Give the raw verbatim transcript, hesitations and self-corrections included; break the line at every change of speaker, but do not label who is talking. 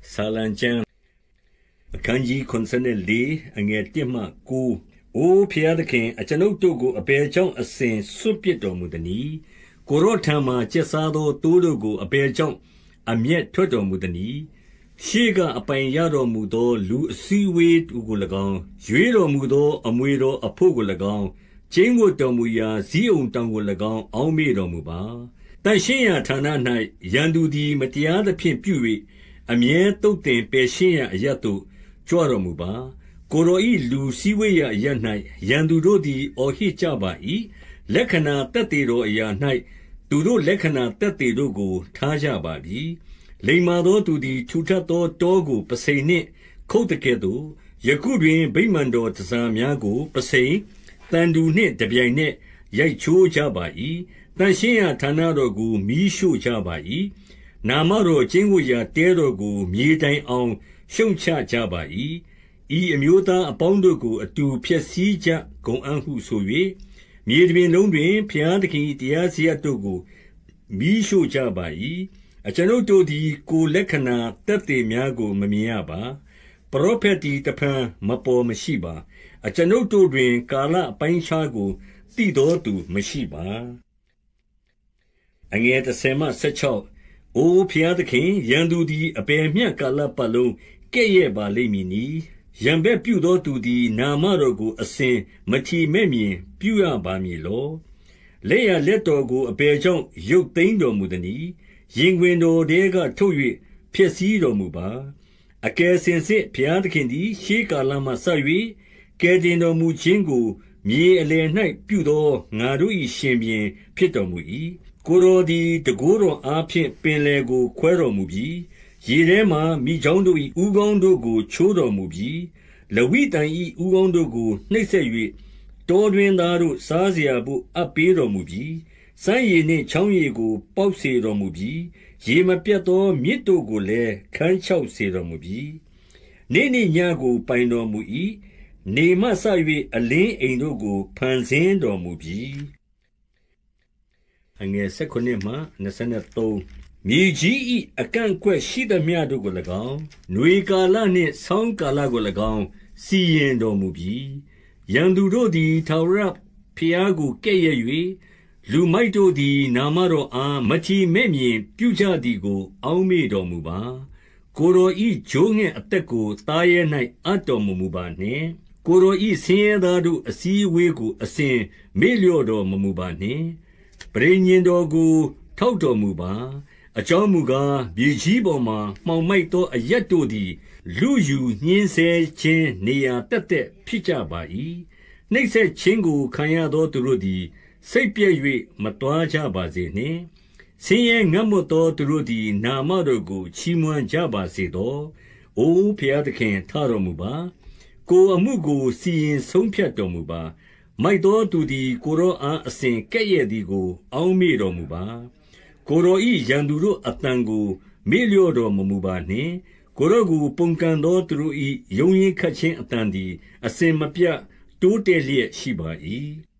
စာလံကျမ်းအခန်းကြီးခုနစ်လေးအငယ်တစ်မှကိုးအိုဖျားသခင်အကျွန်ုပ်တို့ကိုအဘယ်ကြောင့်အစဉ်စွန့်ပစ်တော်မူသနည်းကိုရောထံမှကျက်စားသောတိုးတို့ကိုအဘယ်ကြောင့်အမျက်ထွက်တော်မူသနည်းရှေးကအပိုင်ရတော်မူသောလူအစည်းဝေးတို့ကို၎င်းရွေးတော်မူသောအမွေတော်အဖို့ကို၎င်းကျင်းဝတ်တော်မူရာဇီးုံတောင်ကို၎င်းအောင်းမေတော်မူပါတန်ရှင်းရာဌာန၌ရန်သူသည်မတရားသဖြင့်ပြု၍အမြဲတုတ်တင်ပယ်ရှင်းရာအရတ်သို့ကြွတော်မူပါကိုရောဤလူစည်းဝေးရာအရတ်၌ရန်သူတို့သည်အော်ဟစ်ကြပါ၏လက္ခဏာတက်တေတော်အရာ၌သူတို့လက္ခဏာတက်တေတို့ကိုထားကြပါပြီလိမ္မာသောသူသည်ထူထပ်သောတောကိုပစိန်နှင့်ခုတ်တကဲ့သို့ယခုတွင်ဗိမာန်တော်တစားများကိုပစိန်တန်တူနှင့်တပြိုင်နက်ရိုက်ချိုးကြပါ၏တန်ရှင်းရာဌာနတော်ကိုမီးရှို့ကြပါ၏နာမတော်ကျင်းဝတ်ရာတဲတော်ကိုမြေတိုင်အောင်ရှုံချကြပါ၏ဤအမျိုးသားအပေါင်းတို့ကိုအတူဖျက်ဆီးကြကုန်အံ့ဟုဆို၍မြေတွင်လုံးတွင်ဘုရားသခင်တရားစရပ်တို့ကိုမီးရှို့ကြပါ၏အကျွန်ုပ်တို့သည်ကိုလက္ခဏာတက်တေများကိုမမြင်ရပါပရောဖက်တီတဖန်မပေါ်မရှိပါအကျွန်ုပ်တို့တွင်ကာလအပိုင်းခြားကိုသိတော်သူမရှိပါအငယ်တစ်ဆယ်မှဆက်ချောက်အိုဖျားသခင်ရန်သူသည်အဘယ်မျှကာလပတ်လုံးကဲ့ရဲ့ပါလိမ့်မည်နီရန်ဘက်ပြုသောသူသည်နာမတော်ကိုအစဉ်မထီမဲ့မြင်ပြုရပါမည်လောလက်ရလက်တော်ကိုအဘယ်ကြောင့်ရုပ်သိမ်းတော်မူသနည်းရင်ခွင်တော်တဲကထုတ်၍ဖျက်ဆီးတော်မူပါအကယ်စင်စစ်ဘုရားသခင်သည်ရှေးကာလမှစ၍ကယ်တင်တော်မူခြင်းကိုမြေအလယ်၌ပြုသောငါတို့၏ရှင်ဘုရင်ဖြစ်တော်မူ၏ကိုယ်တော်သည်တန်ခိုးတော်အားဖြင့်ပင်လယ်ကိုခွဲတော်မူပြီးရေထဲမှမိချောင်းတို့၏ဥကောင်းတို့ကိုချိုးတော်မူပြီးလဝိတန်၏ဥကောင်းတို့ကိုနှိပ်စက်၍တောတွင်သားတို့စားเสียဖို့အပ်ပေးတော်မူပြီးစမ်းရည်နှင့်ချောင်းရည်ကိုပေါက်စေတော်မူပြီးရေမပြတ်သောမြစ်တို့ကိုလည်းခန်းချောက်စေတော်မူပြီးနေ့နေ့ညကိုပိုင်တော်မူ၏နေမှစ၍အလင်းအိမ်တို့ကိုဖန်ဆင်းတော်မူပြီးအငယ်၁၉မှ၂၃မြေကြီး၏အကန့်အကွက်ရှိသမျှတို့ကို၎င်း၊နွေကာလနှင့်ဆောင်းကာလကို၎င်းစီရင်တော်မူပြီ။ရန်သူတို့သည်ထာဝရဘုရားကိုကဲ့ရဲ့၍လူမိုက်တို့သည်နာမတော်အားမထီမဲ့မြင်ပြုကြသည်ကို အောက်မေ့တော်မူပါ။ကိုယ်တော်၏ချိုးငှက်အသက်ကိုသားရဲ၌အပ်တော်မမူပါနှင့်။ကိုယ်တော်၏ဆင်းရဲသားတို့အစည်းအဝေးကိုအစဉ်မေ့လျော့တော်မမူပါနှင့်။ပဋိညာဉ်တော်ကိုထောက်တော်မူပါ။အကြောင်းမူကားမြေကြီးပေါ်မှာမှောင်မိုက်သောအရပ်တို့သည်လူယူညှင်းဆဲခြင်းနေရာတက်တက်ဖြစ်ကြပါ၏နှိပ်စက်ခြင်းကိုခံရသောသူတို့သည်စိတ်ပြည့်၍မတွားကြပါစေနှင့်ဆင်းရဲငတ်မွတ်သောသူတို့သည်နာမတော်ကိုချီးမွမ်းကြပါစေသောအိုဖျားသခင်ထတော်မူပါကိုအမှုကိုစီရင်ဆုံးဖြတ်တော်မူပါမိုက်သောသူသည်ကိုရောအားအစဉ်ကဲ့ရဲ့သည်ကိုအောက်မေ့တော်မူပါကိုယ်တော်၏ရန်သူတို့အတန်ကိုမေ့လျော့တော်မမူပါနှင့်ကိုယ်တော်ကိုပုန်ကန်သောသူတို့၏ယုံရင်ခတ်ခြင်းအတန်သည်အစဉ်မပြတ်တိုးတက်လျက်ရှိပါ၏